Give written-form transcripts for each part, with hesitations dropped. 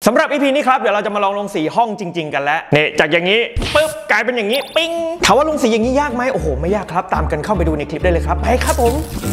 สำหรับ EP นี้ครับเดี๋ยวเราจะมาลองลงสีห้องจริงๆกันแล้วเนี่ยจากอย่างนี้ปึ๊บกลายเป็นอย่างนี้ปิ้งถามว่าลงสีอย่างนี้ยากไหมโอ้โหไม่ยากครับตามกันเข้าไปดูในคลิปได้เลยครับไปครับผม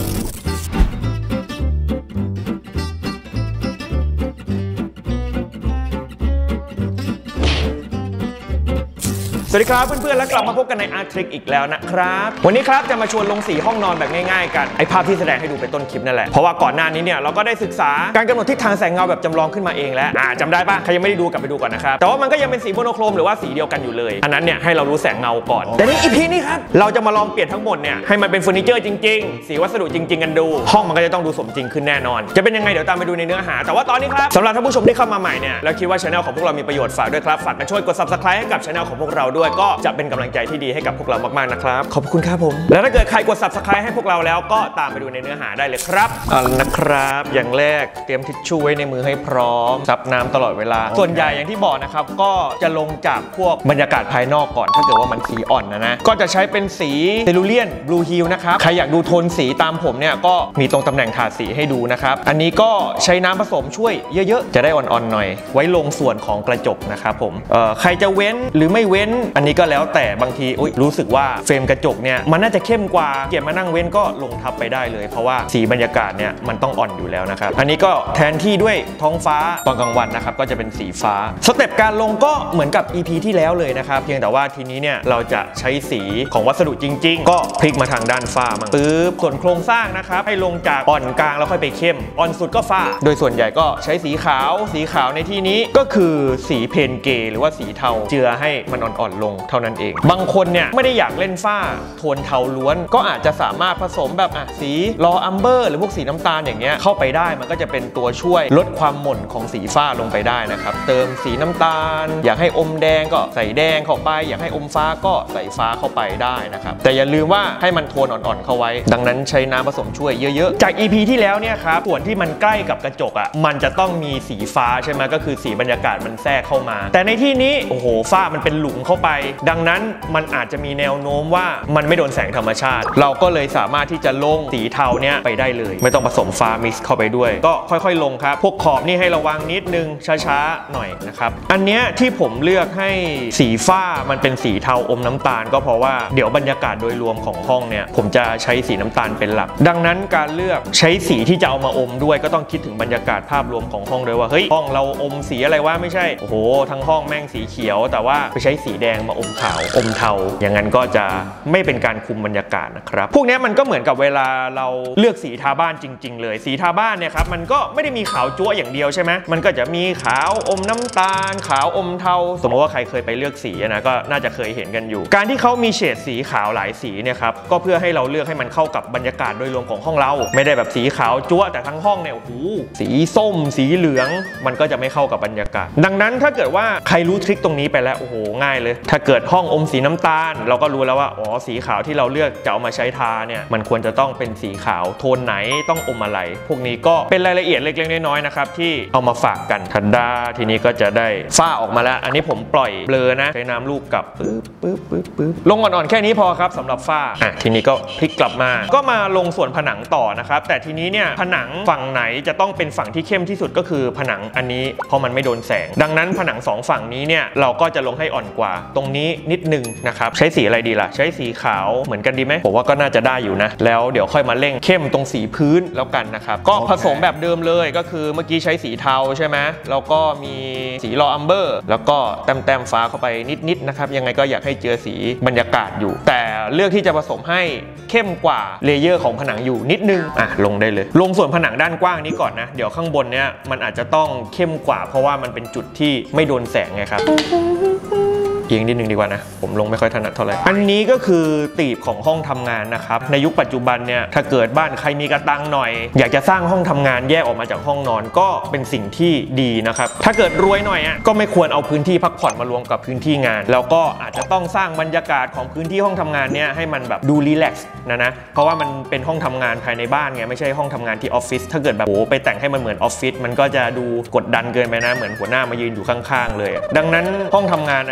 สวัสดีครับเพื่อนๆและกลับมาพบกันในอาร์ทริกอีกแล้วนะครับวันนี้ครับจะมาชวนลงสีห้องนอนแบบง่ายๆกันไอภาพที่แสดงให้ดูเป็นต้นคลิปนั่นแหละเพราะว่าก่อนหน้านี้เนี่ยเราก็ได้ศึกษาการกำหนดทิศทางแสงเงาแบบจำลองขึ้นมาเองแล้วจำได้ปะใครยังไม่ได้ดูกลับไปดูก่อนนะครับแต่ว่ามันก็ยังเป็นสีโมโนโครมหรือว่าสีเดียวกันอยู่เลยอันนั้นเนี่ยให้เรารู้แสงเงาก่อนแต่ใน EP นี้ครับเราจะมาลองเปลี่ยนทั้งหมดเนี่ยให้มันเป็นเฟอร์นิเจอร์จริงๆสีวัสดุจริงๆกันดูห้องมันก็จะต้องดูสมจริงขึ้นแน่นอนจะเป็นยังไงเดี๋ยวตามไปดูในเนื้อหาแต่ว่าตอนนี้ครับสำหรับท่านผู้ชมที่เข้ามาใหม่เนี่ยแล้วคิดว่าช่องของพวกเรามีประโยชน์ฝากด้วยครับฝากกันช่วยกด Subscribe ให้กับช่องของพวกเราด้วยก็จะเป็นกำลังใจที่ดีให้กับพวกเรามากๆนะครับขอบคุณครับผมแล้วถ้าเกิดใครกด Subscribe ให้พวกเราแล้วก็ตามไปดูในเนื้อหาได้เลยครับเอาละนะครับอย่างแรกเตรียมทิชชู่ไว้ในมือให้พร้อมซับน้ำตลอดเวลาส่วนใหญ่อย่างที่บอกนะครับก็จะลงจากพวกบรรยากาศภายนอกก่อนถ้าเกิดว่ามันสีอ่อนนะก็จะใช้เป็นสีเซลูเลียนบลูฮิลนะครับใครอยากดูโทนสีตามผมเนี่ยก็มีตรงตำแหน่งถาดสีให้ดูนะครับอันนี้ก็ใช้น้ำผสมช่วยเยอะๆจะได้อ่อนๆหน่อยไว้ลงส่วนของกระจกนะครับผมใครจะเว้นหรือไม่เว้นอันนี้ก็แล้วแต่บางทีรู้สึกว่าเฟรมกระจกเนี่ยมันน่าจะเข้มกว่าเก็บมานั่งเว้นก็ลงทับไปได้เลยเพราะว่าสีบรรยากาศเนี่ยมันต้องอ่อนอยู่แล้วนะครับอันนี้ก็แทนที่ด้วยท้องฟ้าตอนกลางวันนะครับก็จะเป็นสีฟ้าสเต็ปการลงก็เหมือนกับ EP ที่แล้วเลยนะครับเพียงแต่ว่าทีนี้เนี่ยเราจะใช้สีของวัสดุจริงๆก็พลิกมาทางด้านฟ้ามั่งปึ๊บส่วนโครงสร้างนะครับให้ลงจากอ่อนกลางแล้วค่อยไปเข้มอ่อนสุดก็ฟ้าโดยส่วนใหญ่ก็ใช้สีขาวในที่นี้ก็คือสีเพนเกหรือว่าสีเทาเจือให้มันอ่อนๆลงเท่านั้นเองบางคนเนี่ยไม่ได้อยากเล่นฝ้าโทนเทาล้วนก็อาจจะสามารถผสมแบบสีลออัมเบอร์หรือพวกสีน้ำตาลอย่างเงี้ยเข้าไปได้มันก็จะเป็นตัวช่วยลดความหม่นของสีฟ้าลงไปได้นะครับเติมสีน้ำตาลอยากให้อมแดงก็ใส่แดงเข้าไปอยากให้อมฟ้าก็ใส่ฟ้าเข้าไปได้นะครับแต่อย่าลืมว่าให้มันโทนอ่อนๆเข้าไว้ดังนั้นใช้น้ำผสมช่วยเยอะๆจาก EP ที่แล้วเนี่ยครับส่วนที่มันใกล้กับกระจกมันจะต้องมีสีฟ้าใช่ไหมก็คือสีบรรยากาศมันแทรกเข้ามาแต่ในที่นี้โอ้โหฝ้ามันเป็นหลุมเข้าไปดังนั้นมันอาจจะมีแนวโน้มว่ามันไม่โดนแสงธรรมชาติเราก็เลยสามารถที่จะลงสีเทาเนี้ยไปได้เลยไม่ต้องผสมฟ้ามิกซ์เข้าไปด้วยก็ค่อยๆลงครับพวกขอบนี่ให้ระวังนิดนึงช้าๆหน่อยนะครับอันเนี้ยที่ผมเลือกให้สีฟ้ามันเป็นสีเทาอมน้ำตาลก็เพราะว่าเดี๋ยวบรรยากาศโดยรวมของห้องเนี่ยผมจะใช้สีน้ำตาลเป็นหลักดังนั้นการเลือกใช้สีที่จะเอามาอมด้วยก็ต้องคิดถึงบรรยากาศภาพรวมของห้องด้วยว่าเฮ้ยห้องเราอมสีอะไรวะไม่ใช่โอ้โหทั้งห้องแม่งสีเขียวแต่ว่าไปใช้สีแดงมาอมขาวอมเทาอย่างนั้นก็จะไม่เป็นการคุมบรรยากาศนะครับพวกนี้มันก็เหมือนกับเวลาเราเลือกสีทาบ้านจริงๆเลยสีทาบ้านเนี่ยครับมันก็ไม่ได้มีขาวจั๊วอย่างเดียวใช่ไหมมันก็จะมีขาวอมน้ำตาลขาวอมเทาสมมติว่าใครเคยไปเลือกสีนะก็น่าจะเคยเห็นกันอยู่การที่เขามีเฉดสีขาวหลายสีเนี่ยครับก็เพื่อให้เราเลือกให้มันเข้ากับบรรยากาศโดยรวมของห้องเราไม่ได้แบบสีขาวจั๊วแต่ทั้งห้องเนี่ยโอ้โหสีส้มสีเหลืองมันก็จะไม่เข้ากับบรรยากาศดังนั้นถ้าเกิดว่าใครรู้ทริคตรงนี้ไปแล้วโอ้โหง่ายเลยถ้าเกิดห้องอมสีน้ำตาลเราก็รู้แล้วว่าอ๋อสีขาวที่เราเลือกจะเอามาใช้ทาเนี่ยมันควรจะต้องเป็นสีขาวโทนไหนต้องอมอะไรพวกนี้ก็เป็นรายละเอียดเล็กๆน้อยๆนะครับที่เอามาฝากกันทันดาทีนี้ก็จะได้ฝ้าออกมาแล้วอันนี้ผมปล่อยเบลอนะใช้น้ำลูบกับปึ๊บลงอ่อนๆแค่นี้พอครับสำหรับฝ้าทีนี้ก็พลิกกลับมาก็มาลงส่วนผนังต่อนะครับแต่ทีนี้เนี่ยผนังฝั่งไหนจะต้องเป็นฝั่งที่เข้มที่สุดก็คือผนังอันนี้เพราะมันไม่โดนแสงดังนั้นผนัง2ฝั่งนี้เนี่ยเราก็จะลงให้อ่อนกว่าตรงนี้นิดนึงนะครับใช้สีอะไรดีล่ะใช้สีขาวเหมือนกันดีไหมผมว่าก็น่าจะได้อยู่นะแล้วเดี๋ยวค่อยมาเร่งเข้มตรงสีพื้นแล้วกันนะครับก็ผสมแบบเดิมเลยก็คือเมื่อกี้ใช้สีเทาใช่ไหมแล้วก็มีสีลออัมเบอร์แล้วก็แต้มฟ้าเข้าไปนิดนะครับยังไงก็อยากให้เจอสีบรรยากาศอยู่แต่เลือกที่จะผสมให้เข้มกว่าเลเยอร์ของผนังอยู่นิดนึงลงได้เลยลงส่วนผนังด้านกว้างนี้ก่อนนะเดี๋ยวข้างบนเนี้ยมันอาจจะต้องเข้มกว่าเพราะว่ามันเป็นจุดที่ไม่โดนแสงไงครับเอียงนิดนึงดีกว่านะผมลงไม่ค่อยถนัดเท่าไหร่อันนี้ก็คือตีบของห้องทำงานนะครับในยุคปัจจุบันเนี่ยถ้าเกิดบ้านใครมีกระตังหน่อยอยากจะสร้างห้องทำงานแยกออกมาจากห้องนอนก็เป็นสิ่งที่ดีนะครับถ้าเกิดรวยหน่อยก็ไม่ควรเอาพื้นที่พักผ่อนมารวมกับพื้นที่งานแล้วก็อาจจะต้องสร้างบรรยากาศของพื้นที่ห้องทำงานเนี่ยให้มันแบบดูรีแลกซ์นะเพราะว่ามันเป็นห้องทำงานภายในบ้านไงไม่ใช่ห้องทำงานที่ออฟฟิศถ้าเกิดแบบโอ้ไปแต่งให้มันเหมือนออฟฟิศมันก็จะดูกดดันเกินไปนะเหมือนหัวหน้ามายืนอยู่ข้างๆเลยดังนั้นห้องทำงานอันนี้ที่ผม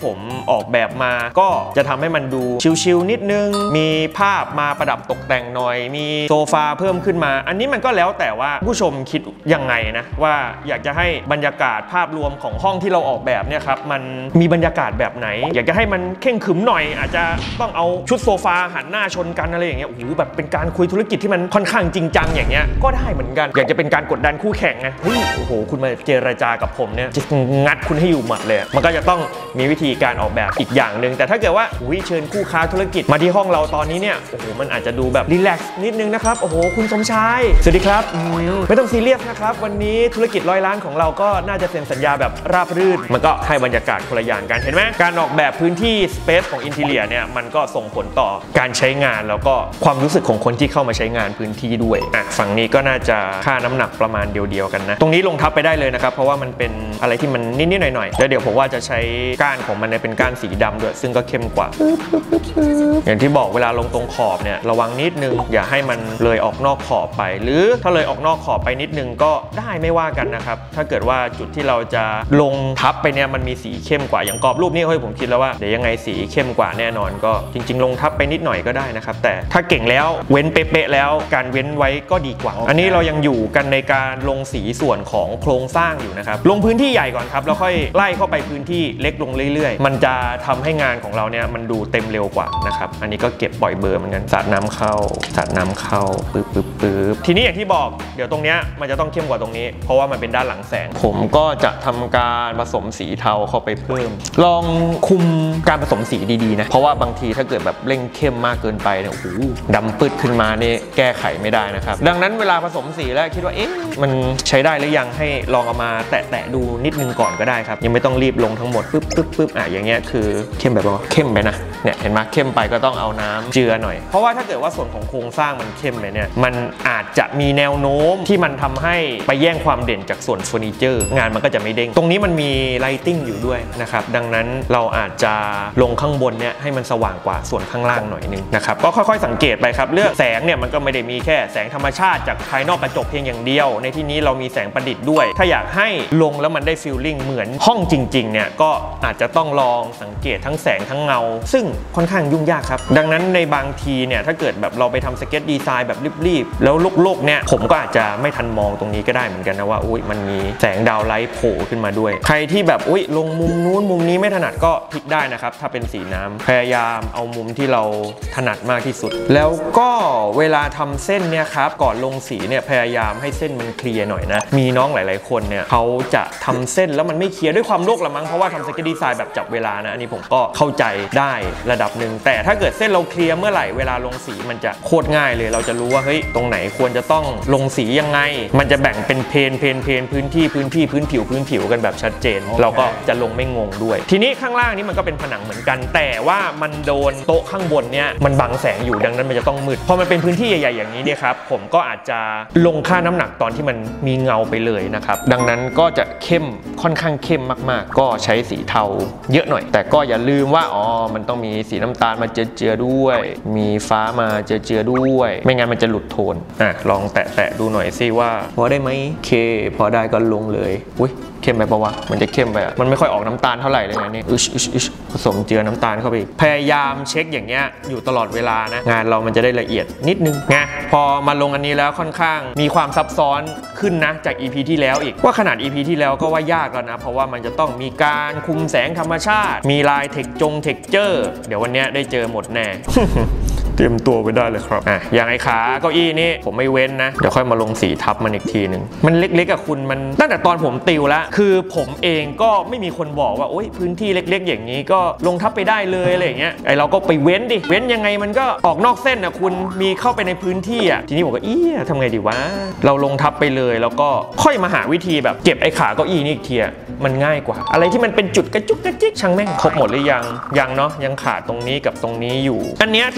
ผมออกแบบมาก็จะทำให้มันดูชิลๆนิดนึงมีภาพมาประดับตกแต่งหน่อยมีโซฟาเพิ่มขึ้นมาอันนี้มันก็แล้วแต่ว่าผู้ชมคิดยังไงนะว่าอยากจะให้บรรยากาศภาพรวมของห้องที่เราออกแบบเนี่ยครับมันมีบรรยากาศแบบไหนอยากจะให้มันเข่งขรึมหน่อยอาจจะต้องเอาชุดโซฟาหันหน้าชนกันอะไรอย่างเงี้ยโอ้โหแบบเป็นการคุยธุรกิจที่มันค่อนข้างจริงจังอย่างเงี้ยก็ได้เหมือนกันอยากจะเป็นการกดดันคู่แข่งไงโอ้โหคุณมาเจรจากับผมเนี่ยจะงัดคุณให้อยู่หมัดเลยมันก็จะต้องมีวิธีการออกแบบอีกอย่างหนึ่งแต่ถ้าเกิดว่าเชิญคู่ค้าธุรกิจมาที่ห้องเราตอนนี้เนี่ยโอ้โหมันอาจจะดูแบบรีแลกซ์นิดนึงนะครับโอ้โหคุณสมชายสวัสดีครับไม่ต้องซีเรียสนะครับวันนี้ธุรกิจ100 ล้านของเราก็น่าจะเซ็นสัญญาแบบราบรื่นมันก็ให้บรรยากาศคนละอย่างกันเห็นไหมการออกแบบพื้นที่สเปซของอินทีเรียเนี่ยมันก็ส่งผลต่อการใช้งานแล้วก็ความรู้สึกของคนที่เข้ามาใช้งานพื้นที่ด้วยฝั่งนี้ก็น่าจะค่าน้ำหนักประมาณเดียวกันนะตรงนี้ลงทับไปได้เลยนะครับเพราะว่ามันเป็นอะไรที่มันนิดๆหน่อยๆแล้วเดี๋ยวผมว่าจะใช้ก้านของมันเป็นก้านสีดำด้วยซึ่งก็เข้มกว่าอย่างที่บอกเวลาลงตรงขอบเนี่ยระวังนิดนึงอย่าให้มันเลยออกนอกขอบไปหรือถ้าเลยออกนอกขอบไปนิดนึงก็ได้ไม่ว่ากันนะครับถ้าเกิดว่าจุดที่เราจะลงทับไปเนี่ยมันมีสีเข้มกว่าอย่างกรอบรูปนี้ผมคิดแล้วว่าเดี๋ยวยังไงสีเข้มกว่าแน่นอนก็จริงๆลงทับไปนิดหน่อยก็ได้นะครับแต่ถ้าเก่งแล้วเว้นเป๊ะๆแล้วการเว้นไว้ก็ดีกว่าอันนี้เรายังอยู่กันในการลงสีส่วนของโครงสร้างอยู่นะครับลงพื้นที่ใหญ่ก่อนครับแล้วค่อยไล่เข้าไปพื้นที่เล็กลงเรื่อยๆมันจะทำให้งานของเราเนี่ยมันดูเต็มเร็วกว่านะครับอันนี้ก็เก็บปล่อยเบอร์เหมือนกันสาดน้ำเข้าปึ๊บทีนี้อย่างที่บอกเดี๋ยวตรงเนี้ยมันจะต้องเข้มกว่าตรงนี้เพราะว่ามันเป็นด้านหลังแสงผมก็จะทำการผสมสีเทาเข้าไปเพิ่มลองคุมการผสมสีดีๆนะเพราะว่าบางทีถ้าเกิดแบบเร่งเข้มมากเกินไปเนี่ยโอ้โหดำปืดขึ้นมาเนี่ยแก้ไขไม่ได้นะครับดังนั้นเวลาผสมสีแล้วคิดว่ามันใช้ได้หรือยังให้ลองเอามาแตะดูนิดนึงก่อนก็ได้ครับยังไม่ต้องรีบลงทั้งหมดปึ๊บอย่างเงี้ยคือเข้มแบบว่าเข้มไปนะเนี่ยเห็นไหมเข้มไปก็ต้องเอาน้ำเจือหน่อยเพราะว่าถ้าเกิดว่าส่วนของโครงสร้างมันเข้มไปเนี่ยมันอาจจะมีแนวโน้มที่มันทำให้ไปแย่งความเด่นจากส่วนเฟอร์นิเจอร์งานมันก็จะไม่เด้งตรงนี้มันมีไลติ้งอยู่ด้วยนะครับดังนั้นเราอาจจะลงข้างบนเนี่ยให้มันสว่างกว่าส่วนข้างล่างหน่อยนึงนะครับก็ค่อยๆสังเกตไปครับเลือกแสงเนี่ยมันก็ไม่ได้มีแค่แสงธรรมชาติจากภายนอกกระจกเพียงอย่างเดียวในที่นี้เรามีแสงประดิษฐ์ด้วยถ้าอยากให้ลงแล้วมันได้ฟีลลิ่งเหมือนห้องจริงๆเนี่ยก็อาจจะต้องลองสังเกตทั้งแสงทั้งเงาซึ่งค่อนข้างยุ่งยากครับดังนั้นในบางทีเนี่ยถ้าเกิดแบบเราไปทำสเก็ตดีไซน์แบบรีบๆแล้วโลกๆเนี่ยผมก็อาจจะไม่ทันมองตรงนี้ก็ได้เหมือนกันนะว่ามันมีแสงดาวไลท์โผล่ขึ้นมาด้วยใครที่แบบลงมุมนู้นมุมนี้ไม่ถนัดก็พลิกได้นะครับถ้าเป็นสีน้ำพยายามเอามุมที่เราถนัดมากที่สุดแล้วก็เวลาทำเส้นเนี่ยครับก่อนลงสีเนี่ยพยายามให้เส้นมันเคลียร์หน่อยนะมีน้องหลายๆคนเนี่ยเขาจะทำเส้นแล้วมันไม่เคลียร์ด้วยความโลกละมั้งเพราะว่าทำสเก็ตดีไซน์แบบจับเวลานะอันนี้ผมก็เข้าใจได้ระดับหนึ่งแต่ถ้าเกิดเส้นเราเคลียร์เมื่อไหร่เวลาลงสีมันจะโคตรง่ายเลยเราจะรู้ว่าตรงไหนควรจะต้องลงสียังไงมันจะแบ่งเป็นเพนพื้นผิวกันแบบชัดเจนเราก็จะลงไม่งงด้วยทีนี้ข้างล่างนี้มันก็เป็นผนังเหมือนกันแต่ว่ามันโดนโต๊ะข้างบนเนี่ยมันบังแสงอยู่ดังนั้นมันจะต้องมืดพอมันเป็นพื้นที่ใหญ่ๆอย่างนี้เนี่ยครับผมก็อาจจะลงค่าน้ำหนักตอนที่มันมีเงาไปเลยนะครับดังนั้นก็จะเข้มค่อนข้างเข้มมากๆก็ใช้สีเทาเยอะหน่อยแต่ก็อย่าลืมว่ามันต้องมีสีน้ำตาลมาเจือด้วยมีฟ้ามาเจือด้วยไม่งั้นมันจะหลุดโทนลองแตะดูหน่อยซิว่าพอได้ไหมเคพอได้ก็ลงเลยเข้มไปปะวะมันจะเข้มไปมันไม่ค่อยออกน้ำตาลเท่าไหร่เลยนะนี่ผสมเจือน้ำตาลเข้าไปพยายามเช็คอย่างเงี้ยอยู่ตลอดเวลานะงานเรามันจะได้ละเอียดนิดนึงไงพอมาลงอันนี้แล้วค่อนข้างมีความซับซ้อนขึ้นนะจาก EP ที่แล้วอีกว่าขนาด EP ที่แล้วก็ว่ายากแล้วนะเพราะว่ามันจะต้องมีการคุมแสงธรรมชาติมีลายเทคเจอร์เดี๋ยววันนี้ได้เจอหมดแน่ เตรียมตัวไปได้เลยครับอย่างไอ้ขาเก้าอี้นี่ผมไม่เว้นนะเดี๋ยวค่อยมาลงสีทับมันอีกทีหนึ่งมันเล็กๆกับคุณมันตั้งแต่ตอนผมติวแล้วคือผมเองก็ไม่มีคนบอกว่าพื้นที่เล็กๆอย่างนี้ก็ลงทับไปได้เลยอะไรอย่างเงี้ยเราก็ไปเว้นดิเว้นยังไงมันก็ออกนอกเส้นนะคุณมีเข้าไปในพื้นที่ทีนี้ผมก็ทำไงดีวะเราลงทับไปเลยแล้วก็ค่อยมาหาวิธีแบบเก็บไอ้ขาเก้าอี้นี่อีกทีมันง่ายกว่าอะไรที่มันเป็นจุดกระจุกกระจิกช่างแม่งครบหมดหรือยังเนาะยังขาดตรงนี้กับตรงนี้อยู่อันนี้ถึงมันจะเป็น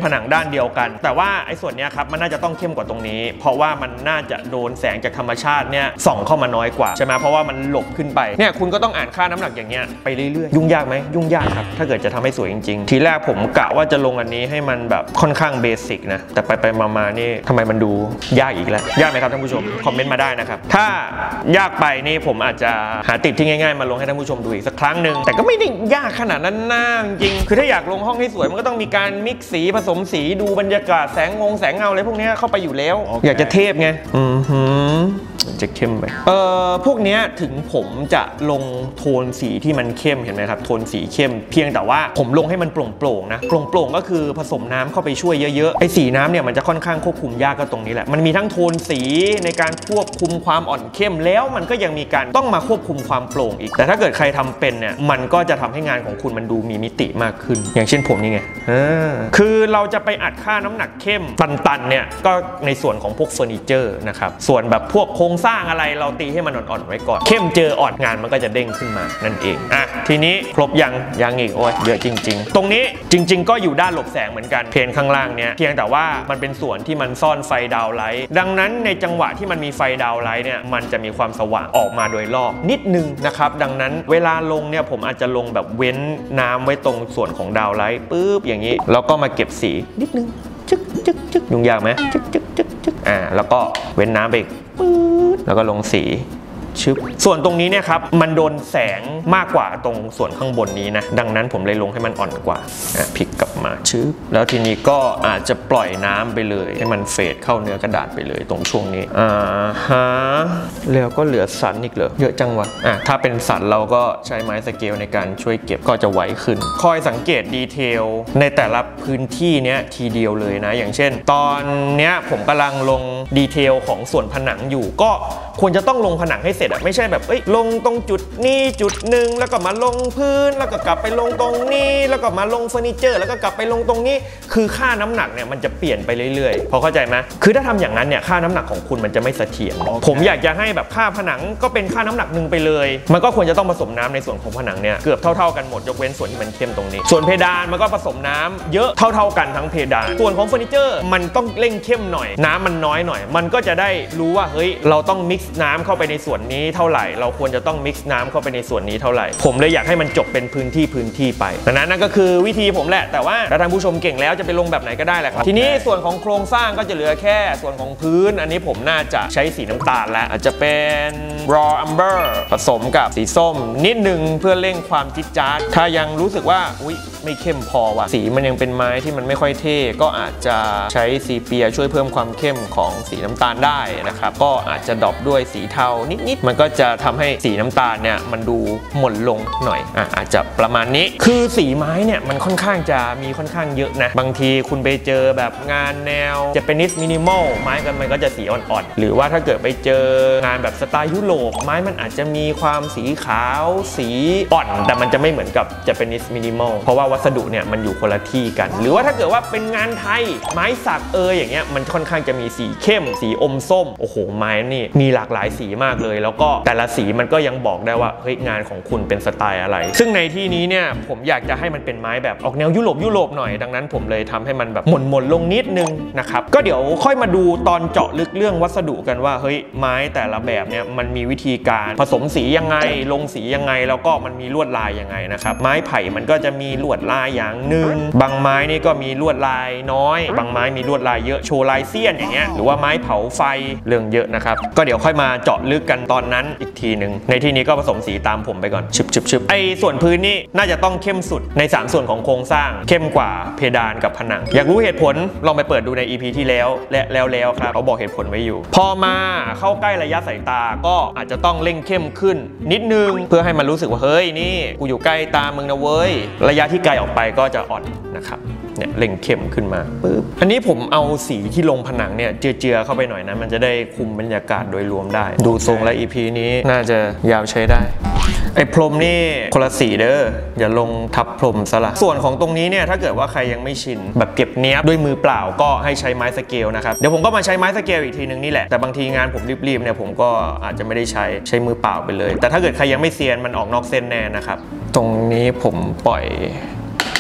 ผนังด้านเดียวกันแต่ว่าไอ้ส่วนนี้ครับมันน่าจะต้องเข้มกว่าตรงนี้เพราะว่ามันน่าจะโดนแสงจากธรรมชาติเนี่ยส่องเข้ามาน้อยกว่าใช่ไหมเพราะว่ามันหลบขึ้นไปเนี่ยคุณก็ต้องอ่านค่าน้ำหนักอย่างเงี้ยไปเรื่อยๆยุ่งยากไหมยุ่งยากครับถ้าเกิดจะทำให้สวยจริงๆทีแรกผมกะว่าจะลงอันนี้ให้มันแบบค่อนข้างเบสิกนะแต่ไปมานี่ทำไมมันดูยากอีกแล้วยากไหมครับท่านผู้ชมคอมเมนต์มาได้นะครับถ้ายากไปนี่ผมอาจจะหาติปที่ง่ายๆมาลงให้ท่านผู้ชมดูอีกสักครั้งหนึ่งแต่ก็ไม่ได้ยากขนาดนั้นนะจริงคือถ้าอยากลงห้องให้สวยมันก็ต้องมีการมิกซ์สีผสมสีดูบรรยากาศแสงเงาอะไรพวกนี้เข้าไปอยู่แล้วอยากจะเทพไงจะเข้มไปพวกนี้ถึงผมจะลงโทนสีที่มันเข้มเห็นไหมครับโทนสีเข้มเพียงแต่ว่าผมลงให้มันโปร่งๆนะโปร่งๆก็คือผสมน้ำเข้าไปช่วยเยอะๆไอ้สีน้ำเนี่ยมันจะค่อนข้างควบคุมยากก็ตรงนี้แหละมันมีทั้งโทนสีในการควบคุมความอ่อนเข้มแล้วมันก็ยังมีการต้องมาควบคุมความโปร่งอีกแต่ถ้าเกิดใครทำเป็นเนี่ยมันก็จะทำให้งานของคุณมันดูมีมิติมากขึ้นอย่างเช่นผมนี่ไงคือเราจะไปอัดค่าน้ำหนักเข้มตันๆเนี่ยก็ในส่วนของพวกเฟอร์นิเจอร์นะครับส่วนแบบพวกโครงสร้างอะไรเราตีให้มันอ่อนๆไว้ก่อนเข้มเจออ่อนงานมันก็จะเด้งขึ้นมานั่นเองทีนี้ครบยังอีกโอ้ยเยอะจริงๆตรงนี้จริงๆก็อยู่ด้านหลบแสงเหมือนกันเพนข้างล่างเนี่ยเพียงแต่ว่ามันเป็นส่วนที่มันซ่อนไฟดาวไลท์ดังนั้นในจังหวะที่มันมีไฟดาวไลท์เนี่ยมันจะมีความสว่างออกมาโดยรอบนิดนึงนะครับดังนั้นเวลาลงเนี่ยผมอาจจะลงแบบเว้นน้ำไว้ตรงส่วนของดาวไลท์ปุ๊บอย่างนี้แล้วก็มาเก็บสีนิดนึงจึ๊กยุ่งยากไหมจึ๊กแล้วก็เว้นน้ำไปปุ๊บแล้วก็ลงสีส่วนตรงนี้เนี่ยครับมันโดนแสงมากกว่าตรงส่วนข้างบนนี้นะดังนั้นผมเลยลงให้มันอ่อนกว่าพลิกกลับมาแล้วทีนี้ก็อาจจะปล่อยน้ำไปเลยให้มันเฟดเข้าเนื้อกระดาษไปเลยตรงช่วงนี้แล้วก็เหลือสันอีกเหรอเยอะจังวะถ้าเป็นสันเราก็ใช้ไม้สเกลในการช่วยเก็บก็จะไวขึ้นคอยสังเกตดีเทลในแต่ละพื้นที่เนี้ยทีเดียวเลยนะอย่างเช่นตอนเนี้ยผมกำลังลงดีเทลของส่วนผนังอยู่ก็ควรจะต้องลงผนังให้เสร็จไม่ใช่แบบลงตรงจุดนี้จุดหนึ่งแล้วก็มาลงพื้นแล้วก็กลับไปลงตรงนี้แล้วก็มาลงเฟอร์นิเจอร์แล้วก็กลับไปลงตรงนี้คือค่าน้ำหนักเนี่ยมันจะเปลี่ยนไปเรื่อยๆพอเข้าใจไหมคือถ้าทำอย่างนั้นเนี่ยค่าน้ำหนักของคุณมันจะไม่เสถียรผมอยากจะให้แบบค่าผนังก็เป็นค่าน้ำหนักหนึ่งไปเลยมันก็ควรจะต้องผสมน้ำในส่วนของผนังเนี่ยเกือบเท่าๆกันหมดยกเว้นส่วนที่มันเข้มตรงนี้ส่วนเพดานมันก็ผสมน้ำเยอะเท่าๆกันทั้งเพดานส่วนของเฟอร์นิเจอร์มันต้องเร่งเข้มหน่อยน้ำมันน้อยหน่อยมันก็จะได้รู้ว่าเฮ้ยเราต้องมิกซ์น้ำเข้าไปในส่วนนี้เท่าไหร่เราควรจะต้องมิกซ์น้ำเข้าไปในส่วนนี้เท่าไหร่ผมเลยอยากให้มันจบเป็นพื้นที่ไปดังนั้นนั่นก็คือวิธีผมแหละแต่ว่าถ้าท่านผู้ชมเก่งแล้วจะไปลงแบบไหนก็ได้แหละครับทีนี้ส่วนของโครงสร้างก็จะเหลือแค่ส่วนของพื้นอันนี้ผมน่าจะใช้สีน้ำตาลแล้วอาจจะเป็น raw umber ผสมกับสีส้มนิดนึงเพื่อเร่งความจิ๊ดจ๊าดถ้ายังรู้สึกว่าอุ๊ยไม่เข้มพอว่ะสีมันยังเป็นไม้ที่มันไม่ค่อยเท่ก็อาจจะใช้สีเปียช่วยเพิ่มความเข้มของสีน้ำตาลได้นะครับก็อาจจะดรอปด้วยสีเทานิดๆมันก็จะทำให้สีน้ำตาลเนี่ยมันดูหม่นลงหน่อยอาจจะประมาณนี้คือสีไม้เนี่ยมันค่อนข้างจะมีค่อนข้างเยอะนะบางทีคุณไปเจอแบบงานแนวJapanese minimalไม้กันมันก็จะสีอ่อนๆหรือว่าถ้าเกิดไปเจองานแบบสไตล์ยุโรปไม้มันอาจจะมีความสีขาวสีอ่อนแต่มันจะไม่เหมือนกับ Japanese minimal เพราะว่าวัสดุเนี่ยมันอยู่คนละที่กันหรือว่าถ้าเกิดว่าเป็นงานไทยไม้สักอย่างเงี้ยมันค่อนข้างจะมีสีเข้มสีอมส้มโอ้โหไม้นี่มีหลากหลายสีมากเลยแล้วก็แต่ละสีมันก็ยังบอกได้ว่าเฮ้ยงานของคุณเป็นสไตล์อะไรซึ่งในที่นี้เนี่ยผมอยากจะให้มันเป็นไม้แบบออกแนวยุโรปหน่อยดังนั้นผมเลยทำให้มันแบบหม่นลงนิดนึงนะครับก็เดี๋ยวค่อยมาดูตอนเจาะลึกเรื่องวัสดุกันว่าเฮ้ยไม้แต่ละแบบเนี่ยมันมีวิธีการผสมสียังไงลงสียังไงแล้วก็มันมีลวดลายยังไงนะครับไม้ไผ่มันก็จะมีลวดลายอย่างหนึ่งบางไม้นี่ก็มีลวดลายน้อยบางไม้มีลวดลายเยอะโชว์ลายเสี้ยนอย่างเงี้ยหรือว่าไม้เผาไฟเรื่องเยอะนะครับก็เดี๋ยวค่อยมาเจาะลึกกันตอนนั้นอีกทีนึงในที่นี้ก็ผสมสีตามผมไปก่อนชึบไอส่วนพื้นนี่น่าจะต้องเข้มสุดใน3ส่วนของโครงสร้างเข้มกว่าเพดานกับผนังอยากรู้เหตุผลลองไปเปิดดูใน EP ที่แล้วแล้วครับเขาบอกเหตุผลไว้อยู่พอมาเข้าใกล้ระยะสายตาก็อาจจะต้องเร่งเข้มขึ้นนิดนึงเพื่อให้มันรู้สึกว่าเฮ้ยนี่กูอยู่ใกล้ตามึงนะเว้ยระยะที่ไกลออกไปก็จะอ่อนนะครับเนี่ยเร่งเข้มขึ้นมาปึ๊บอันนี้ผมเอาสีที่ลงผนังเนี่ยเจือเข้าไปหน่อยนะมันจะได้คุมบรรยากาศโดยรวมได้ดูทรงและ EP นี้น่าจะยาวใช้ได้ไอ้พรมนี่คนละสีเด้ออย่าลงทับพรมซะละส่วนของตรงนี้เนี่ยถ้าเกิดว่าใครยังไม่ชินแบบเก็บเนี้ยบด้วยมือเปล่าก็ให้ใช้ไม้สเกลนะครับเดี๋ยวผมก็มาใช้ไม้สเกลอีกทีนึงนี่แหละแต่บางทีงานผมรีบๆเนี่ยผมก็อาจจะไม่ได้ใช้มือเปล่าไปเลยแต่ถ้าเกิดใครยังไม่เซียนมันออกนอกเส้นแน่นะครับตรงนี้ผมปล่อยแค่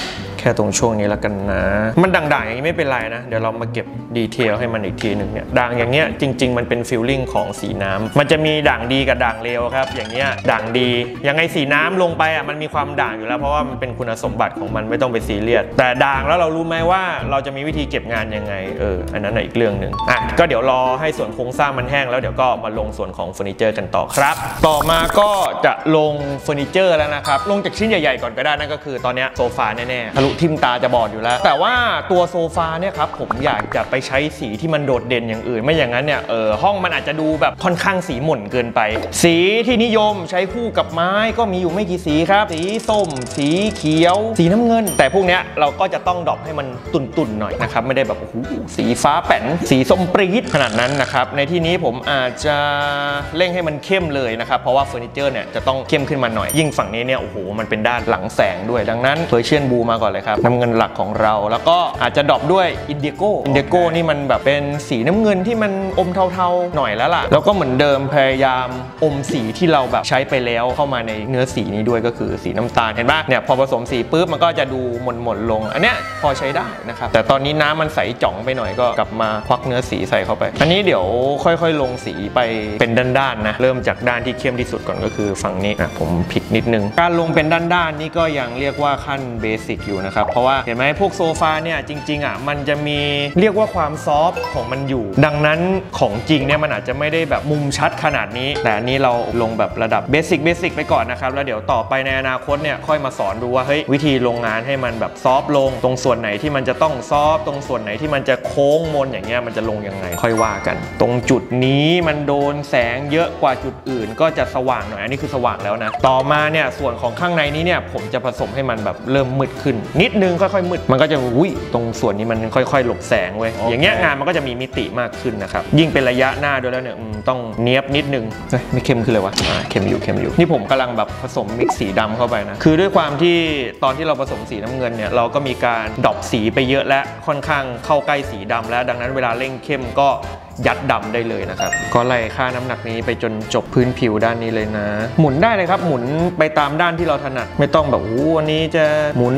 ค่ตรงช่วงนี้แล้วกันนะมันด่างๆอย่างนี้ไม่เป็นไรนะเดี๋ยวเรามาเก็บดีเทลให้มันอีกทีหนึ่งเนี่ยด่างอย่างเงี้ยจริงๆมันเป็นฟีลลิ่งของสีน้ำมันจะมีด่างดีกับด่างเลวครับอย่างเงี้ยด่างดียังไงสีน้ำลงไปอ่ะมันมีความด่างอยู่แล้วเพราะว่ามันเป็นคุณสมบัติของมันไม่ต้องไปซีเรียสแต่ด่างแล้วเรารู้ไหมว่าเราจะมีวิธีเก็บงานยังไงอันนั้นอีกเรื่องหนึ่งก็เดี๋ยวรอให้ส่วนโครงสร้างมันแห้งแล้วเดี๋ยวก็มาลงส่วนของเฟอร์นิเจอร์กันต่อครับต่อมาก็จะลงเฟอร์นิเจอร์แล้วนะครับลงจากชิ้นใหญ่ๆก่อนก็ได้นั่นก็คือตอนนี้โซฟาแน่ๆทะลุทิ่มตาจะบอดอยู่แล้วแต่ว่าตัวโซฟาเนี่ยครับผมอยากจะไปใช้สีที่มันโดดเด่นอย่างอื่นไม่อย่างนั้นเนี่ยห้องมันอาจจะดูแบบค่อนข้างสีหม่นเกินไปสีที่นิยมใช้คู่กับไม้ก็มีอยู่ไม่กี่สีครับสีส้มสีเขียวสีน้ำเงินแต่พวกเนี้ยเราก็จะต้องดรอปให้มันตุ่นๆหน่อยนะครับไม่ได้แบบโอ้โหสีฟ้าแป๋นสีส้มปรี๊ดขนาดนั้นนะครับในที่นี้ผมอาจจะเร่งให้มันเข้มเลยนะครับเพราะว่าเฟอร์นิเจอร์เนี่ยจะต้องเข้มขึ้นมาหน่อยยิ่งฝั่งนี้เนี่ยโอ้โหมันเป็นด้านหลังแสงด้วยดังนั้นเพอร์เชียนบูมาก่อนเลยครับน้ำเงินหลักของเราแล้วก็อาจจะดรอปด้วยอินเดียโก้นี่มันแบบเป็นสีน้ำเงินที่มันอมเทาๆหน่อยแล้วล่ะแล้วก็เหมือนเดิมพยายามอมสีที่เราแบบใช้ไปแล้วเข้ามาในเนื้อสีนี้ด้วยก็คือสีน้ำตาลเห็นป่ะเนี่ยพอผสมสีปุ๊บมันก็จะดูหม่นลงอันเนี้ยพอใช้ได้นะครับแต่ตอนนี้น้ำมันใสจ่องไปหน่อยก็กลับมาควักเนื้อสีใส่เข้าไปอันนี้เดี๋ยวค่อยๆลงสีไปเป็นด้านๆนะเริ่มจากด้านที่เข้มที่สุดก่อนก็คือฝั่งนี้ผมพลิกนิดนึงการลงเป็นด้านๆนี่ก็ยังเรียกว่าขั้นเบสิกอยู่นะครับเพราะว่าเห็นไหมพวกโซฟาเนี่ยจริงๆมันจะมีเรียกว่าความซอฟต์ของมันอยู่ดังนั้นของจริงเนี่ยมันอาจจะไม่ได้แบบมุมชัดขนาดนี้แต่อันนี้เราลงแบบระดับเบสิกไปก่อนนะครับแล้วเดี๋ยวต่อไปในอนาคตเนี่ยค่อยมาสอนดูว่าเฮ้ยวิธีลงงานให้มันแบบซอฟต์ลงตรงส่วนไหนที่มันจะต้องซอฟต์ตรงส่วนไหนที่มันจะโค้งมนอย่างเงี้ยมันจะลงยังไงค่อยว่ากันตรงจุดนี้มันโดนแสงเยอะกว่าจุดอื่นก็จะสว่างหน่อยอันนี้คือสว่างแล้วนะต่อมาเนี่ยส่วนของข้างในนี้เนี่ยผมจะผสมให้มันแบบเริ่มมืดขึ้นนิดนึงค่อยๆมืดมันก็จะตรงส่วนนี้มันค่อยๆหลบแสงเว้ยอย่างเงี้ยงานมันก็จะมีมิติมากขึ้นนะครับยิ่งเป็นระยะหน้าด้วยแล้วเนี่ยต้องเนียบนิดนึงไม่เข้มขึ้นเลยวะเข้มอยู่นี่ผมกำลังแบบผสมมิกซ์สีดำเข้าไปนะคือด้วยความที่ตอนที่เราผสมสีน้ำเงินเนี่ยเราก็มีการดรอปสีไปเยอะและค่อนข้างเข้าใกล้สีดำแล้วดังนั้นเวลาเร่งเข้มก็ยัดดำได้เลยนะครับก็ไล่ค่าน้ำหนักนี้ไปจนจบพื้นผิวด้านนี้เลยนะหมุนได้เลยครับหมุนไปตามด้านที่เราถนัดไม่ต้องแบบวันนี้จะหมุน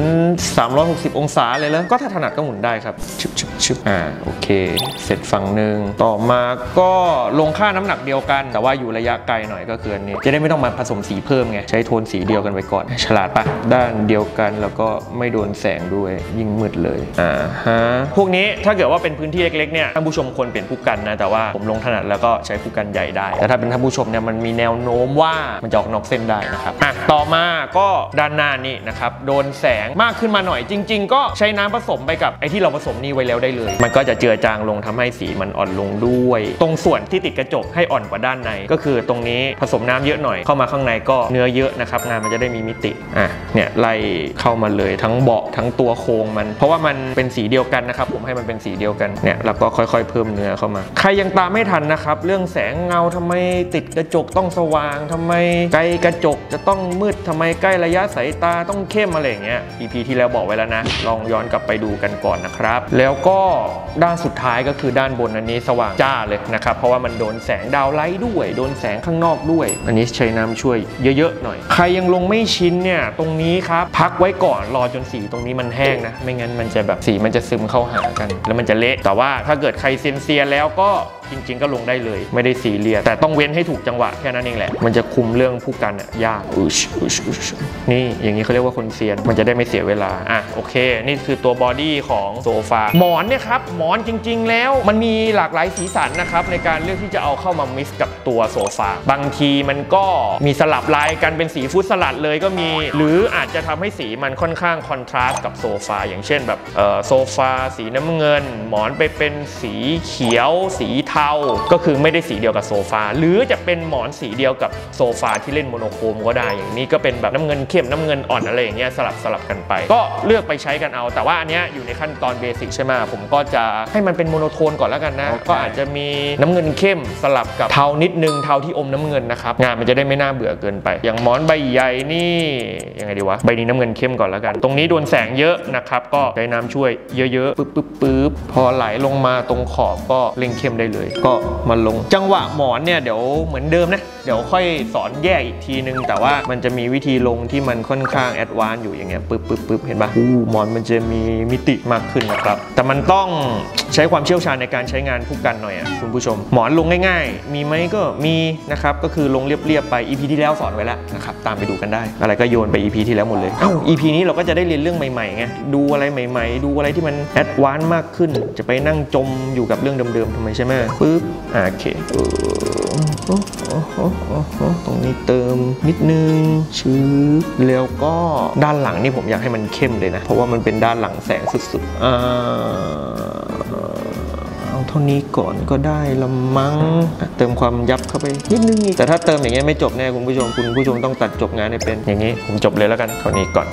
360องศาเลยแล้วก็ถ้าถนัดก็หมุนได้ครับชึบโอเคเสร็จฝั่งหนึ่งต่อมาก็ลงค่าน้ำหนักเดียวกันแต่ว่าอยู่ระยะไกลหน่อยก็คืออันนี้จะได้ไม่ต้องมาผสมสีเพิ่มไงใช้โทนสีเดียวกันไปก่อนฉลาดปะด้านเดียวกันแล้วก็ไม่โดนแสงด้วยยิ่งมืดเลยพวกนี้ถ้าเกิดว่าเป็นพื้นที่เล็กๆเนี่ยท่านผู้ชมควรเปลี่ยนผู้กันนะแต่ว่าผมลงถนัดแล้วก็ใช้ผู้กันใหญ่ได้แต่ถ้าเป็นท่านผู้ชมเนี่ยมันมีแนวโน้มว่ามันจะออกนอกเส้นได้นะครับต่อมาก็ด้านหน้านี่นะครับโดนแสงมากขึ้นมาหน่อยจริงๆก็ใช้น้ำผสมไปกับไอ้ที่เราผสมนี่ไว้แล้วได้เลยมันก็จะเจือจางลงทำให้สีมันอ่อนลงด้วยตรงส่วนที่ติดกระจกให้อ่อนกว่าด้านในก็คือตรงนี้ผสมน้ำเยอะหน่อยเข้ามาข้างในก็เนื้อเยอะนะครับงานมันจะได้มีมิติเนี่ยไล่เข้ามาเลยทั้งเบาะทั้งตัวโครงมันเพราะว่ามันเป็นสีเดียวกันนะครับผมให้มันเป็นสีเดียวกันเนี่ยแล้วก็ค่อยๆเพิ่มเนื้อเข้ามาใครยังตามไม่ทันนะครับเรื่องแสงเงาทำไมติดกระจกต้องสว่างทำไมไกลกระจกจะต้องมืดทำไมใกล้ระยะสายตาต้องเข้มอะไรอย่างเงี้ย EP ที่แล้วบอกไว้แล้วนะลองย้อนกลับไปดูกันก่อนนะครับแล้วก็ด้านสุดท้ายก็คือด้านบนอันนี้สว่างจ้าเลยนะครับเพราะว่ามันโดนแสงดาวไลท์ด้วยโดนแสงข้างนอกด้วยอันนี้ใช้น้ำช่วยเยอะๆหน่อยใครยังลงไม่ชินเนี่ยตรงนี้ครับพักไว้ก่อนรอจนสีตรงนี้มันแห้งนะไม่งั้นมันจะแบบสีมันจะซึมเข้าหากันแล้วมันจะเละแต่ว่าถ้าเกิดใครเซียนแล้วก็จริงๆก็ลงได้เลยไม่ได้ซีเรียสแต่ต้องเว้นให้ถูกจังหวะแค่นั้นเองแหละมันจะคุมเรื่องผู้กันยากนี่อย่างนี้เขาเรียกว่าคนเซียนมันจะได้ไม่เสียเวลาโอเคนี่คือตัวบอดี้ของโซฟาหมอนเนี่ยครับหมอนจริงๆแล้วมันมีหลากหลายสีสันนะครับในการเลือกที่จะเอาเข้ามามิกซ์กับตัวโซฟาบางทีมันก็มีสลับลายกันเป็นสีฟุตสลัดเลยก็มีหรืออาจจะทำให้สีมันค่อนข้างคอนทราสต์กับโซฟาอย่างเช่นแบบโซฟาสีน้ำเงินหมอนไปเป็นสีเขียวสีเทาก็คือไม่ได้สีเดียวกับโซฟาหรือจะเป็นหมอนสีเดียวกับโซฟาที่เล่นโมโนโครมก็ได้อย่างนี้ก็เป็นแบบน้ำเงินเข้มน้ำเงินอ่อนอะไรอย่างเงี้ยสลับกันไปก็เลือกไปใช้กันเอาแต่ว่าอันเนี้ยอยู่ในขั้นตอนเบสิกใช่ไหมผมก็จะให้มันเป็นโมโนโทนก่อนแล้วกันนะก็อาจจะมีน้ำเงินเข้มสลับกับเทานิดนึงเทาที่อมน้ำเงินนะครับงานมันจะได้ไม่น่าเบื่อเกินไปอย่างหมอนใบใหญ่นี่ยังไงดีวะใบนี้น้ำเงินเข้มก่อนแล้วกันตรงนี้โดนแสงเยอะนะครับก็ใช้น้ำช่วยเยอะๆปึ๊บพอไหลลงมาตรงขอบก็เร่งเข้มได้เลยเลยก็มาลงจังหวะหมอนเนี่ยเดี๋ยวเหมือนเดิมนะเดี๋ยวค่อยสอนแยกอีกทีนึงแต่ว่ามันจะมีวิธีลงที่มันค่อนข้างแอดวานซ์อยู่อย่างเงี้ยปึ๊บเห็นปะหมอนมันจะมีมิติมากขึ้นนะครับแต่มันต้องใช้ความเชี่ยวชาญในการใช้งานผู้กันหน่อยอ่ะคุณผู้ชมหมอนลงง่ายๆมีไหมก็มีนะครับก็คือลงเรียบๆไป EP ที่แล้วสอนไว้แล้วนะครับตามไปดูกันได้อะไรก็โยนไป EP ที่แล้วหมดเลยEP นี้เราก็จะได้เรียนเรื่องใหม่ๆไงดูอะไรใหม่ๆดูอะไรที่มันแอดวานซ์มากขึ้นจะไปนั่งจมอยู่กับเรื่องเดิมๆทำไมใช่ไหมปึ๊บโอเคตรงนี้เติมนิดนึงชื้อแล้วก็ด้านหลังนี่ผมอยากให้มันเข้มเลยนะเพราะว่ามันเป็นด้านหลังแสงสุดๆเอาเท่านี้ก่อนก็ได้ละมั้งเติมความยับเข้าไปนิดนึงแต่ถ้าเติมอย่างเงี้ยไม่จบแน่คุณผู้ชมต้องตัดจบงานให้เป็นอย่างนี้ผมจบเลยแล้วกันเท่านี้ก่อน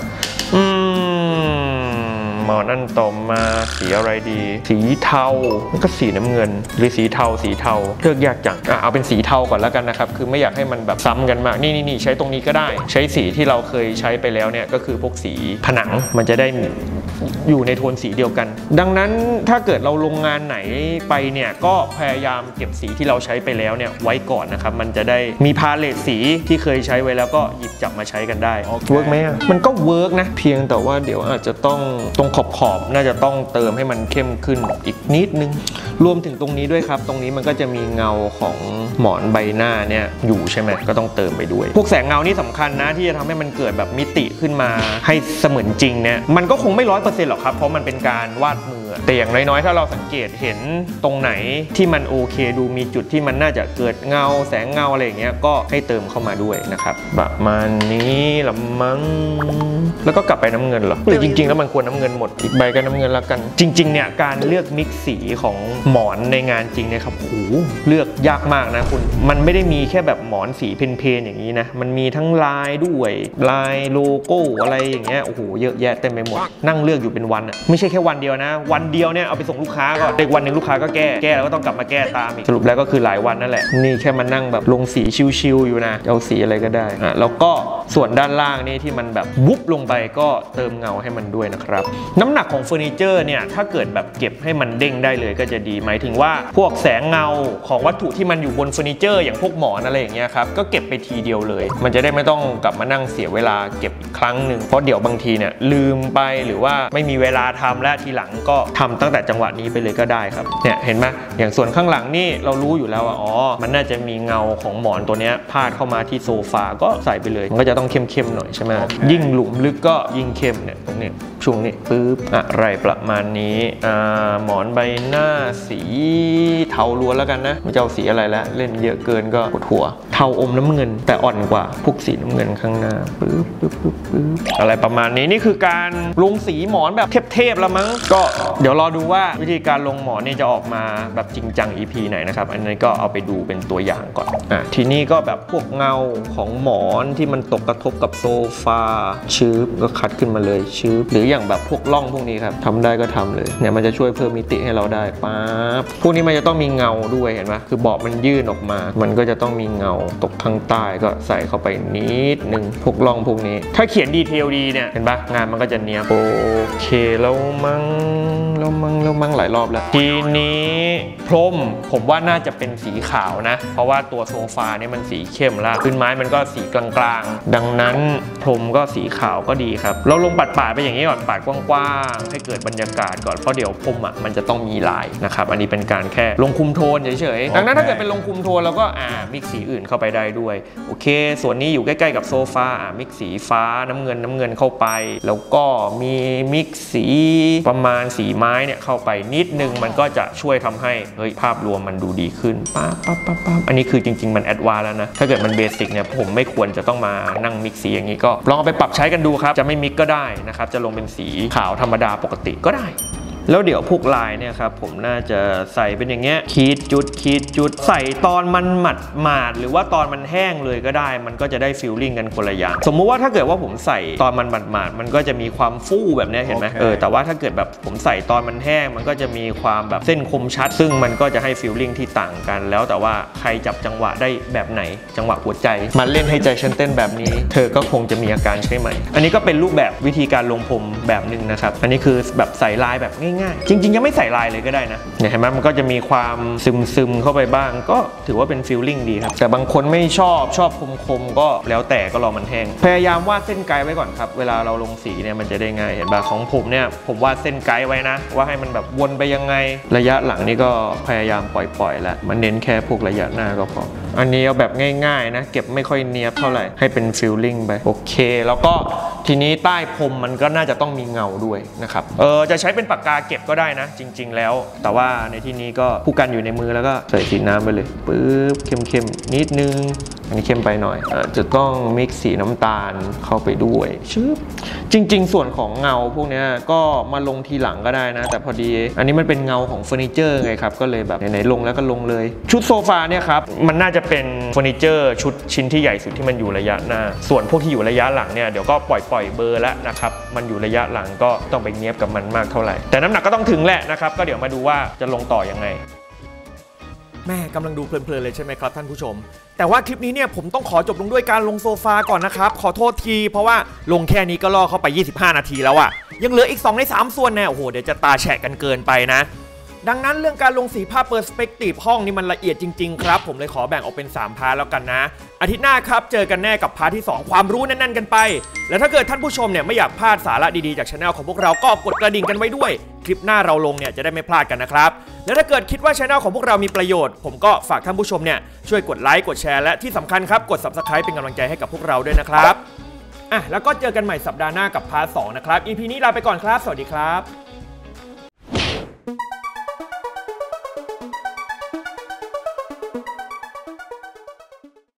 หมอนอันต่อมาสีอะไรดีสีเทาก็สีน้ำเงินหรือสีเทาเลือกยากจังเอาเป็นสีเทาก่อนแล้วกันนะครับคือไม่อยากให้มันแบบซ้ำกันมากนี่ใช้ตรงนี้ก็ได้ใช้สีที่เราเคยใช้ไปแล้วเนี่ยก็คือพวกสีผนังมันจะได้อยู่ในโทนสีเดียวกันดังนั้นถ้าเกิดเราลงงานไหนไปเนี่ยก็พยายามเก็บสีที่เราใช้ไปแล้วเนี่ยไว้ก่อนนะครับมันจะได้มีพาเลตสีที่เคยใช้ไว้แล้วก็หยิบจับมาใช้กันได้เวิร์กไหมมันก็เวิร์กนะเพียงแต่ว่าเดี๋ยวอาจจะต้องตรงขอบน่าจะต้องเติมให้มันเข้มขึ้นอีกนิดนึงรวมถึงตรงนี้ด้วยครับตรงนี้มันก็จะมีเงาของหมอนใบหน้าเนี่ยอยู่ใช่ไหมก็ต้องเติมไปด้วยพวกแสงเงานี่สำคัญนะที่จะทำให้มันเกิดแบบมิติขึ้นมาให้เสมือนจริงเนี่ยมันก็คงไม่100%หรอกครับเพราะมันเป็นการวาดมือแต่อย่างน้อยๆถ้าเราสังเกตเห็นตรงไหนที่มันโอเคดูมีจุดที่มันน่าจะเกิดเงาแสงเงาอะไรอย่างเงี้ยก็ให้เติมเข้ามาด้วยนะครับประมาณนี้ละมั้งแล้วก็กลับไปน้ำเงินเหรอหรือจริงๆแล้วมันควรน้ำเงินหมดอีกใบก็น้ำเงินแล้วกันจริงๆเนี่ยการเลือกมิกซ์สีของหมอนในงานจริงเนี่ยครับโหเลือกยากมากนะคุณมันไม่ได้มีแค่แบบหมอนสีเพลนๆอย่างนี้นะมันมีทั้งลายด้วยลายโลโก้อะไรอย่างเงี้ยโอ้โหเยอะแยะเต็มไปหมดนั่งเลือกอยู่เป็นวันอ่ะไม่ใช่แค่วันเดียวนะวันเดียวเนี่ยเอาไปส่งลูกค้าก็เด็กวันหนึ่งลูกค้าก็แก้แล้วก็ต้องกลับมาแก้ตามอีกสรุปแล้วก็คือหลายวันนั่นแหละนี่แค่มานั่งแบบลงสีชิวๆอยู่นะเอาสีอะไรก็ได้แล้วก็ส่วนด้านล่างนี่ที่มันแบบวุบลงไปก็เติมเงาให้มันด้วยนะครับน้ำหนักของเฟอร์นิเจอร์เนี่ยถ้าเกิดแบบเก็บให้มันเด้งได้เลยก็จะดีหมายถึงว่าพวกแสงเงาของวัตถุที่มันอยู่บนเฟอร์นิเจอร์อย่างพวกหมอนอะไรอย่างเงี้ยครับก็เก็บไปทีเดียวเลยมันจะได้ไม่ต้องกลับมานั่งเสียเวลาเก็บอีกครั้งหนึ่งเพราะเดี๋ยวบางทีเนี่ยลืมไปหรือว่าไม่มีเวลาทำและทีหลังก็ทำตั้งแต่จังหวะนี้ไปเลยก็ได้ครับเนี่ยเห็นไหมอย่างส่วนข้างหลังนี่เรารู้อยู่แล้วว่ามันน่าจะมีเงาของหมอนตัวนี้พาดเข้ามาที่โซฟาก็ใส่ไปเลยมันก็จะต้องเข้มๆหน่อยใช่ไหมยิ่งหลุมลึกก็ยิ่งเข้มเนี่ยตรงนี้ช่วงนี้ปึ๊บอะไรประมาณนี้หมอนใบหน้าสีเทาล้วนแล้วกันนะไม่จะเอาสีอะไรแล้วเล่นเยอะเกินก็ปวดหัวเทาอมน้ำเงินแต่อ่อนกว่าพวกสีน้ำเงินข้างหน้าปึ๊บอะไรประมาณนี้นี่คือการลงสีหมอนแบบเทพๆแล้วมั้งก็เดี๋ยวรอดูว่าวิธีการลงหมอนนี่จะออกมาแบบจริงจัง EP ไหนนะครับอันนี้ก็เอาไปดูเป็นตัวอย่างก่อนทีนี้ก็แบบพวกเงาของหมอนที่มันตกกระทบกับโซฟาชืบก็คัดขึ้นมาเลยชืบหรืออย่างแบบพวกร่องพวกนี้ครับทำได้ก็ทำเลยเนี่ยมันจะช่วยเพิ่มมิติให้เราได้ป๊าบพวกนี้มันจะต้องมีเงาด้วยเห็นไหมคือเบาะมันยื่นออกมามันก็จะต้องมีเงาตกข้างใต้ก็ใส่เข้าไปนิดนึงพวกร่องพวกนี้ถ้าเขียนดีเทลดีเนี่ยเห็นปะงานมันก็จะเนียบโอเคแล้วมั้งหลายรอบแล้วทีนี้พรมผมว่าน่าจะเป็นสีขาวนะเพราะว่าตัวโซฟาเนี่ยมันสีเข้มแล้วพื้นไม้มันก็สีกลางๆดังนั้นพรมก็สีขาวก็ดีครับเราลงปัดไปอย่างนี้ก่อนปัดกว้างๆให้เกิดบรรยากาศก่อนเพราะเดี๋ยวพรมมันจะต้องมีลายนะครับอันนี้เป็นการแค่ลงคุมโทนเฉยๆดังนั้นถ้าเกิดเป็นลงคุมโทนเราก็มิกสีอื่นเข้าไปได้ด้วยโอเคส่วนนี้อยู่ใกล้ๆกับโซฟามิกสีฟ้าน้ำเงินเข้าไปแล้วก็มีมิกสีประมาณสีไม้เนี่ยเข้าไปนิดนึงมันก็จะช่วยทำให้ภาพรวมมันดูดีขึ้นปั๊บอันนี้คือจริงๆมันแอดวานซ์แล้วนะถ้าเกิดมันเบสิกเนี่ยผมไม่ควรจะต้องมานั่งมิกสีอย่างนี้ก็ลองเอาไปปรับใช้กันดูครับจะไม่มิกก็ได้นะครับจะลงเป็นสีขาวธรรมดาปกติก็ได้แล้วเดี๋ยวพวกลายเนี่ยครับผมน่าจะใส่เป็นอย่างเงี้ยขีดจุดใส่ตอนมันหมาดหรือว่าตอนมันแห้งเลยก็ได้มันก็จะได้ฟีลลิ่งกันคนละอย่างสมมุติว่าถ้าเกิดว่าผมใส่ตอนมันหมาดมันก็จะมีความฟู่แบบนี้เห็นไหมแต่ว่าถ้าเกิดแบบผมใส่ตอนมันแห้งมันก็จะมีความแบบเส้นคมชัดซึ่งมันก็จะให้ฟีลลิ่งที่ต่างกันแล้วแต่ว่าใครจับจังหวะได้แบบไหนจังหวะหัวใจมาเล่นให้ใจฉันเต้นแบบนี้เธอก็คงจะมีอาการใช่ไหมอันนี้ก็เป็นรูปแบบวิธีการลงผมแบบนึงนะครับอันนี้คือแบบใส่ลายแบบง่ายๆจริงๆยังไม่ใส่ลายเลยก็ได้นะเนี่ยเห็นไหมมันก็จะมีความซึมเข้าไปบ้างก็ถือว่าเป็นฟีลลิ่งดีครับแต่บางคนไม่ชอบคมก็แล้วแต่ก็รอมันแห้งพยายามวาดเส้นไกด์ไว้ก่อนครับเวลาเราลงสีเนี่ยมันจะได้ง่ายเห็นป่ะของผมเนี่ยผมวาดเส้นไกด์ไว้นะว่าให้มันแบบวนไปยังไงระยะหลังนี่ก็พยายามปล่อยแล้วมันเน้นแค่พวกระยะหน้าก็พออันนี้เอาแบบง่ายๆนะเก็บไม่ค่อยเนียบเท่าไหร่ให้เป็นฟีลลิ่งไปโอเคแล้วก็ทีนี้ใต้พรมมันก็น่าจะต้องมีเงาด้วยนะครับจะใช้เป็นปากกาเก็บก็ได้นะจริงๆแล้วแต่ว่าในที่นี้ก็ผู้กันอยู่ในมือแล้วก็ใส่สีน้ำไปเลยปึ๊บเข้มๆนิดนึงอันนี้เข้มไปหน่อยจะต้องมิกซ์สีน้ำตาลเข้าไปด้วยชึบจริงๆส่วนของเงาพวกนี้ก็มาลงทีหลังก็ได้นะแต่พอดีอันนี้มันเป็นเงาของเฟอร์นิเจอร์ไงครับก็เลยแบบไหนๆลงแล้วก็ลงเลยชุดโซฟาเนี่ยครับมันน่าจะเป็นเฟอร์นิเจอร์ชุดชิ้นที่ใหญ่สุดที่มันอยู่ระยะหน้าส่วนพวกที่อยู่ระยะหลังเนี่ยเดี๋ยวก็ปล่อยเบอร์แล้วนะครับมันอยู่ระยะหลังก็ต้องไปเนียบกับมันมากเท่าไหร่แต่น้ำหนักก็ต้องถึงแหละนะครับก็เดี๋ยวมาดูว่าจะลงต่อยังไงแม่กำลังดูเพลินๆเลยใช่ไหมครับท่านผู้ชมแต่ว่าคลิปนี้เนี่ยผมต้องขอจบลงด้วยการลงโซฟาก่อนนะครับขอโทษทีเพราะว่าลงแค่นี้ก็ล่อเข้าไป25นาทีแล้วอะยังเหลืออีก2ใน3ส่วนเนี่ยโอ้โหเดี๋ยวจะตาแฉะกันเกินไปนะดังนั้นเรื่องการลงสีภาพเปอร์สเปกทีฟห้องนี่มันละเอียดจริงๆครับผมเลยขอแบ่งออกเป็น3พาร์ทแล้วกันนะอาทิตย์หน้าครับเจอกันแน่กับพาร์ทที่2ความรู้แน่นๆกันไปและถ้าเกิดท่านผู้ชมเนี่ยไม่อยากพลาดสาระดีๆจากช่องของพวกเราก็กดกระดิ่งกันไว้ด้วยคลิปหน้าเราลงเนี่ยจะได้ไม่พลาดกันนะครับและถ้าเกิดคิดว่าช่องของพวกเรามีประโยชน์ผมก็ฝากท่านผู้ชมเนี่ยช่วยกดไลค์กดแชร์และที่สำคัญครับกด Subscribe เป็นกำลังใจให้กับพวกเราด้วยนะครับแล้วก็เจอกันใหม่สัปดาห์หน้ากับพาร์ท 2นะครับ EP นี้ลาไปก่อนครับสวัสดีครับ